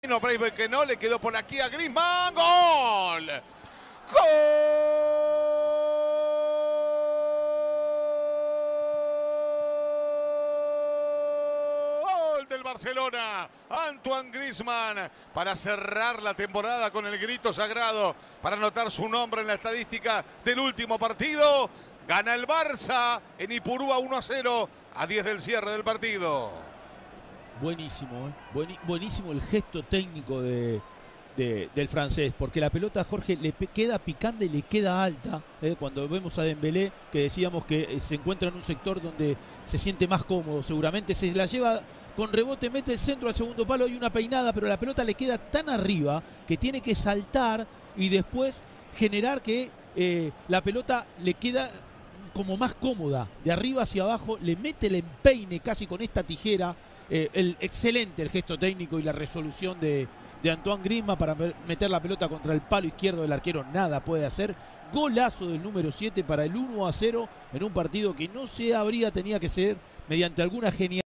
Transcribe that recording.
No, Brave que no, le quedó por aquí a Griezmann. ¡Gol! ¡Gol del Barcelona! Antoine Griezmann para cerrar la temporada con el grito sagrado, para anotar su nombre en la estadística del último partido. Gana el Barça en Ipurúa 1-0 a 10 del cierre del partido. Buenísimo, buenísimo el gesto técnico del francés, porque la pelota a Jorge le queda picante y le queda alta. Cuando vemos a Dembélé, que decíamos que se encuentra en un sector donde se siente más cómodo, seguramente se la lleva con rebote, mete el centro al segundo palo, hay una peinada, pero la pelota le queda tan arriba que tiene que saltar y después generar que la pelota le queda como más cómoda, de arriba hacia abajo, le mete el empeine casi con esta tijera. Excelente el gesto técnico y la resolución de Antoine Griezmann para meter la pelota contra el palo izquierdo del arquero. Nada puede hacer. Golazo del número 7 para el 1-0 en un partido que no se habría tenido que ser mediante alguna genialidad.